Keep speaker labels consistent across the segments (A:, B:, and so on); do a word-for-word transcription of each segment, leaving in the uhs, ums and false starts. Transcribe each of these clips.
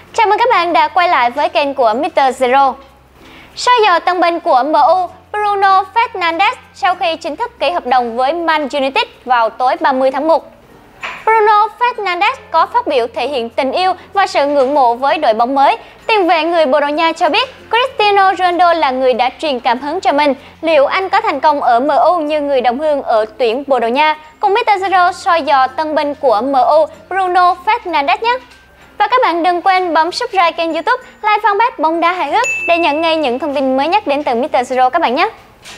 A: Chào mừng các bạn đã quay lại với kênh của mít tơ Zero. Sau giờ tân binh của em u Bruno Fernandes sau khi chính thức ký hợp đồng với Man United vào tối ba mươi tháng một. Bruno Fernandes có phát biểu thể hiện tình yêu và sự ngưỡng mộ với đội bóng mới. Tiền vệ người Bồ Đào Nha cho biết Cristiano Ronaldo là người đã truyền cảm hứng cho mình. Liệu anh có thành công ở em u như người đồng hương ở tuyển Bồ Đào Nha? Cùng mít tơ Zero soi dò tân binh của em u Bruno Fernandes nhé! Và các bạn đừng quên bấm subscribe kênh YouTube, like fanpage Bóng Đá Hài Hước để nhận ngay những thông tin mới nhất đến từ mít tơ Zero các bạn nhé!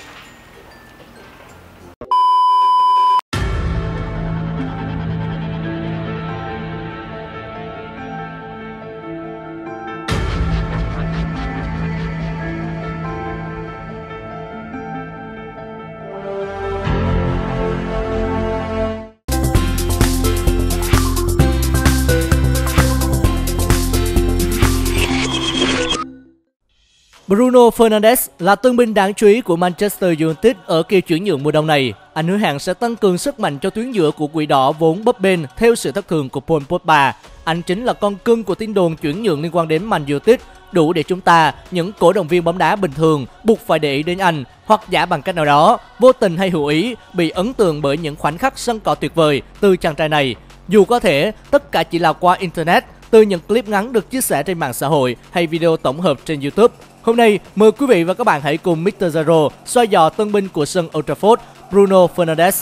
B: Bruno Fernandes là tân binh đáng chú ý của Manchester United ở kỳ chuyển nhượng mùa đông này. Anh hứa hẹn sẽ tăng cường sức mạnh cho tuyến giữa của Quỷ Đỏ vốn bấp bênh theo sự thất thường của Paul Pogba. Anh chính là con cưng của tin đồn chuyển nhượng liên quan đến Man United, đủ để chúng ta, những cổ động viên bóng đá bình thường, buộc phải để ý đến anh, hoặc giả bằng cách nào đó, vô tình hay hữu ý, bị ấn tượng bởi những khoảnh khắc sân cỏ tuyệt vời từ chàng trai này. Dù có thể tất cả chỉ là qua Internet, từ những clip ngắn được chia sẻ trên mạng xã hội hay video tổng hợp trên YouTube. Hôm nay, mời quý vị và các bạn hãy cùng mít tơ Zero soi dò tân binh của sân Old Trafford, Bruno Fernandes.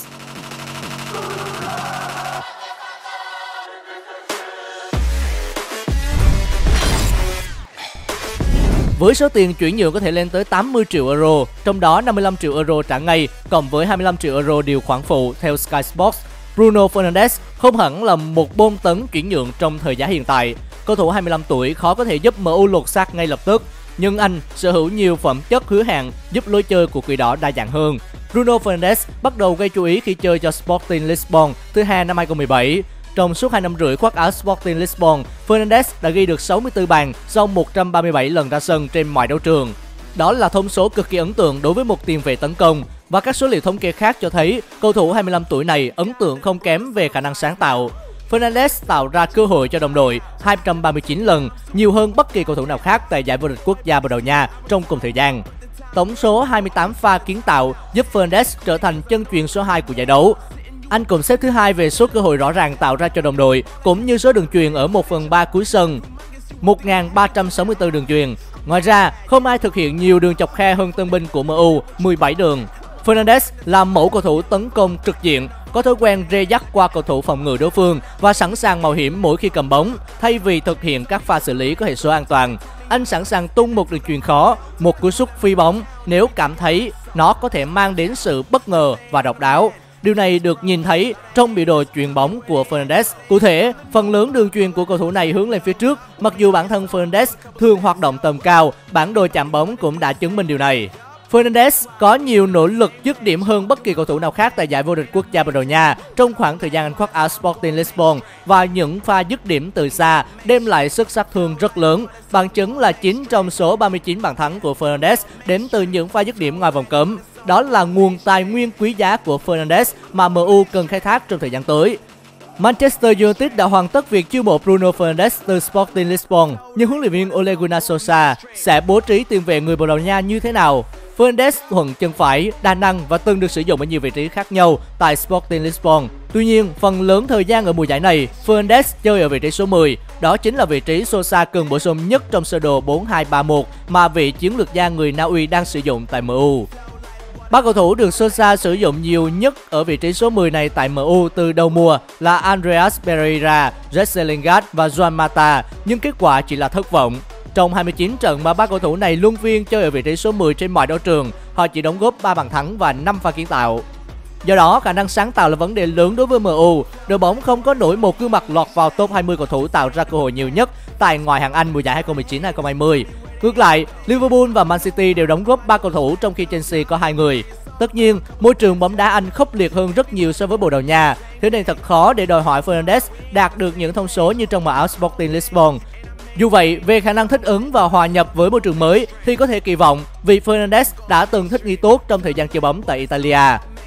B: Với số tiền chuyển nhượng có thể lên tới tám mươi triệu euro, trong đó năm mươi lăm triệu euro trả ngay, cộng với hai mươi lăm triệu euro điều khoản phụ theo Sky Sports, Bruno Fernandes không hẳn là một bom tấn chuyển nhượng trong thời giá hiện tại. Cầu thủ hai mươi lăm tuổi khó có thể giúp em u lột xác ngay lập tức, nhưng anh sở hữu nhiều phẩm chất hứa hẹn giúp lối chơi của Quỷ Đỏ đa dạng hơn. Bruno Fernandes bắt đầu gây chú ý khi chơi cho Sporting Lisbon thứ hai năm hai không một bảy. Trong suốt hai năm rưỡi khoác áo Sporting Lisbon, Fernandes đã ghi được sáu mươi tư bàn sau một trăm ba mươi bảy lần ra sân trên mọi đấu trường. Đó là thông số cực kỳ ấn tượng đối với một tiền vệ tấn công, và các số liệu thống kê khác cho thấy cầu thủ hai mươi lăm tuổi này ấn tượng không kém về khả năng sáng tạo. Fernandes tạo ra cơ hội cho đồng đội hai trăm ba mươi chín lần, nhiều hơn bất kỳ cầu thủ nào khác tại giải vô địch quốc gia Bồ Đào Nha trong cùng thời gian. Tổng số hai mươi tám pha kiến tạo giúp Fernandes trở thành chân chuyền số hai của giải đấu. Anh cũng xếp thứ hai về số cơ hội rõ ràng tạo ra cho đồng đội, cũng như số đường chuyền ở một phần ba cuối sân, một nghìn ba trăm sáu mươi tư đường chuyền. Ngoài ra, không ai thực hiện nhiều đường chọc khe hơn tân binh của em u, mười bảy đường. Fernandes là mẫu cầu thủ tấn công trực diện, có thói quen rê dắt qua cầu thủ phòng ngự đối phương và sẵn sàng mạo hiểm mỗi khi cầm bóng, thay vì thực hiện các pha xử lý có hệ số an toàn. Anh sẵn sàng tung một đường chuyền khó, một cú sút phi bóng nếu cảm thấy nó có thể mang đến sự bất ngờ và độc đáo. Điều này được nhìn thấy trong biểu đồ chuyền bóng của Fernandes. Cụ thể, phần lớn đường chuyền của cầu thủ này hướng lên phía trước, mặc dù bản thân Fernandes thường hoạt động tầm cao, bản đồ chạm bóng cũng đã chứng minh điều này. Fernandes có nhiều nỗ lực dứt điểm hơn bất kỳ cầu thủ nào khác tại giải vô địch quốc gia Bồ Đào Nha trong khoảng thời gian anh khoác áo Sporting Lisbon, và những pha dứt điểm từ xa đem lại sức sát thương rất lớn. Bằng chứng là chín trong số ba mươi chín bàn thắng của Fernandes đến từ những pha dứt điểm ngoài vòng cấm. Đó là nguồn tài nguyên quý giá của Fernandes mà em u cần khai thác trong thời gian tới. Manchester United đã hoàn tất việc chiêu mộ Bruno Fernandes từ Sporting Lisbon, nhưng huấn luyện viên Ole Gunnar Solskjaer sẽ bố trí tiền vệ người Bồ Đào Nha như thế nào? Fernandes thuận chân phải, đa năng và từng được sử dụng ở nhiều vị trí khác nhau tại Sporting Lisbon. Tuy nhiên, phần lớn thời gian ở mùa giải này, Fernandes chơi ở vị trí số mười. Đó chính là vị trí Solskjaer cần bổ sung nhất trong sơ đồ bốn hai ba một mà vị chiến lược gia người Na Uy đang sử dụng tại em u. Ba cầu thủ được Solskjaer sử dụng nhiều nhất ở vị trí số mười này tại em u từ đầu mùa là Andreas Pereira, Jesse Lingard và Juan Mata, nhưng kết quả chỉ là thất vọng. Trong hai mươi chín trận mà ba cầu thủ này luân phiên chơi ở vị trí số mười trên mọi đấu trường, họ chỉ đóng góp ba bàn thắng và năm pha kiến tạo. Do đó, khả năng sáng tạo là vấn đề lớn đối với em u. Đội bóng không có nổi một gương mặt lọt vào top hai mươi cầu thủ tạo ra cơ hội nhiều nhất tại ngoại hạng Anh mùa giải hai không một chín hai không hai không. Ngược lại, Liverpool và Man City đều đóng góp ba cầu thủ, trong khi Chelsea có hai người. Tất nhiên, môi trường bóng đá Anh khốc liệt hơn rất nhiều so với Bồ Đào Nha, thế nên thật khó để đòi hỏi Fernandes đạt được những thông số như trong màu áo Sporting Lisbon. Dù vậy, về khả năng thích ứng và hòa nhập với môi trường mới thì có thể kỳ vọng vì Fernandes đã từng thích nghi tốt trong thời gian chơi bóng tại Italia.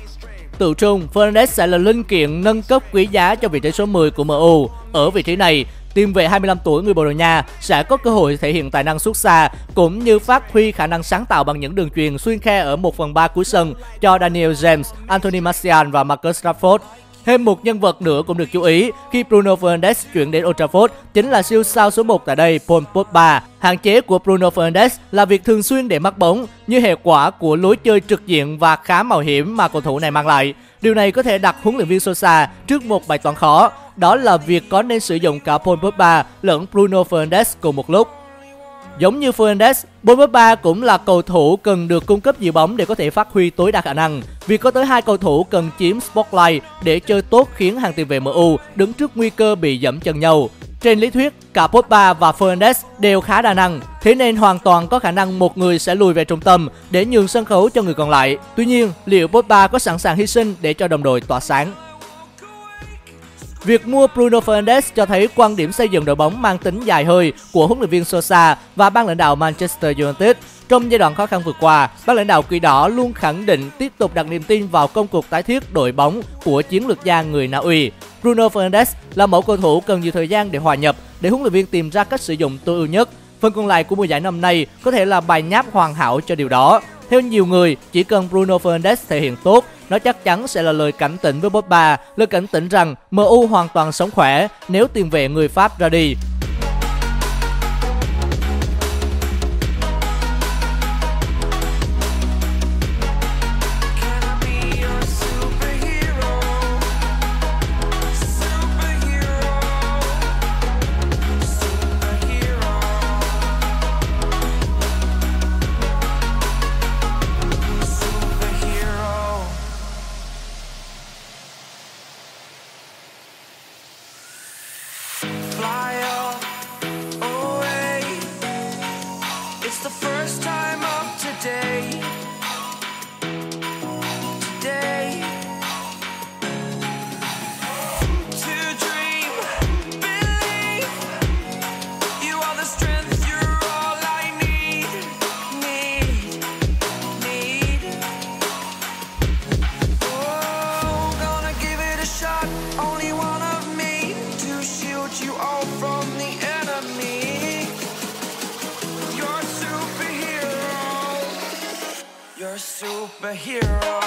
B: Tự trung, Fernandes sẽ là linh kiện nâng cấp quý giá cho vị trí số mười của em u. Ở vị trí này, tiền vệ hai mươi lăm tuổi người Bồ Đào Nha sẽ có cơ hội thể hiện tài năng xuất xa cũng như phát huy khả năng sáng tạo bằng những đường chuyền xuyên khe ở một phần ba cuối sân cho Daniel James, Anthony Martial và Marcus Rashford. Thêm một nhân vật nữa cũng được chú ý khi Bruno Fernandes chuyển đến Old Trafford chính là siêu sao số một tại đây Paul Pogba. Hạn chế của Bruno Fernandes là việc thường xuyên để mất bóng như hệ quả của lối chơi trực diện và khá mạo hiểm mà cầu thủ này mang lại. Điều này có thể đặt huấn luyện viên Solskjaer trước một bài toán khó, đó là việc có nên sử dụng cả Paul Pogba lẫn Bruno Fernandes cùng một lúc. Giống như Fernandes, Paul Pogba cũng là cầu thủ cần được cung cấp nhiều bóng để có thể phát huy tối đa khả năng. Việc có tới hai cầu thủ cần chiếm spotlight để chơi tốt khiến hàng tiền vệ em u đứng trước nguy cơ bị dẫm chân nhau. Trên lý thuyết, cả Pogba và Fernandes đều khá đa năng, thế nên hoàn toàn có khả năng một người sẽ lùi về trung tâm để nhường sân khấu cho người còn lại. Tuy nhiên, liệu Pogba có sẵn sàng hy sinh để cho đồng đội tỏa sáng? Việc mua Bruno Fernandes cho thấy quan điểm xây dựng đội bóng mang tính dài hơi của huấn luyện viên Solskjaer và ban lãnh đạo Manchester United. Trong giai đoạn khó khăn vừa qua, ban lãnh đạo Quỷ Đỏ luôn khẳng định tiếp tục đặt niềm tin vào công cuộc tái thiết đội bóng của chiến lược gia người Na Uy. Bruno Fernandes là mẫu cầu thủ cần nhiều thời gian để hòa nhập, để huấn luyện viên tìm ra cách sử dụng tối ưu nhất. Phần còn lại của mùa giải năm nay có thể là bài nháp hoàn hảo cho điều đó. Theo nhiều người, chỉ cần Bruno Fernandes thể hiện tốt, nó chắc chắn sẽ là lời cảnh tỉnh với Pogba, lời cảnh tỉnh rằng em u hoàn toàn sống khỏe nếu tiền vệ người Pháp ra đi.
C: Superhero.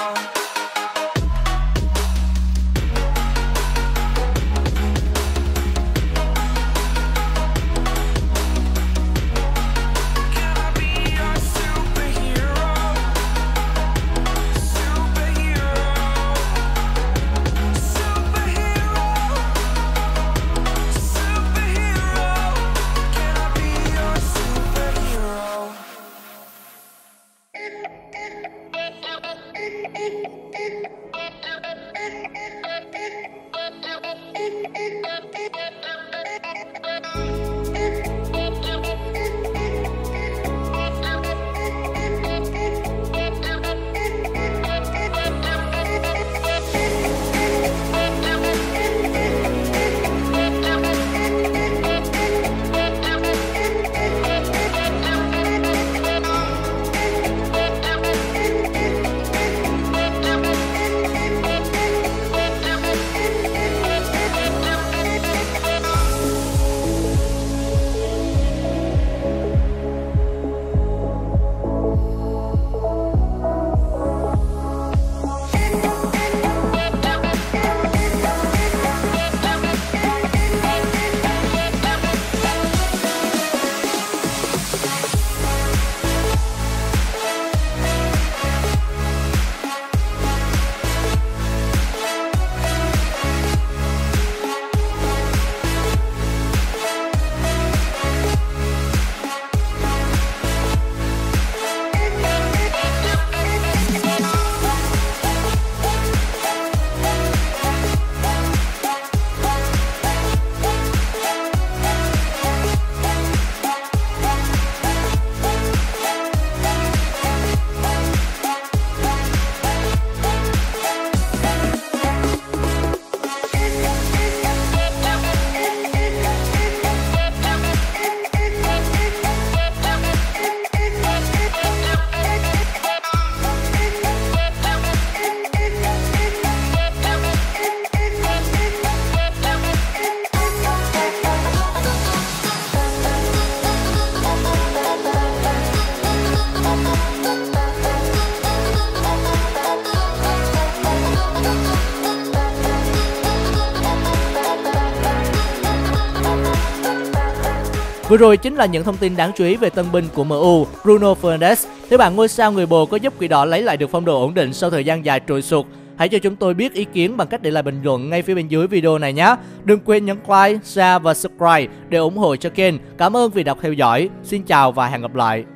B: Vừa rồi chính là những thông tin đáng chú ý về tân binh của em u, Bruno Fernandes. Theo bạn, ngôi sao người bồ có giúp Quỷ Đỏ lấy lại được phong độ ổn định sau thời gian dài trồi sụt? Hãy cho chúng tôi biết ý kiến bằng cách để lại bình luận ngay phía bên dưới video này nhé. Đừng quên nhấn like, share và subscribe để ủng hộ cho kênh. Cảm ơn vì đã theo dõi. Xin chào và hẹn gặp lại.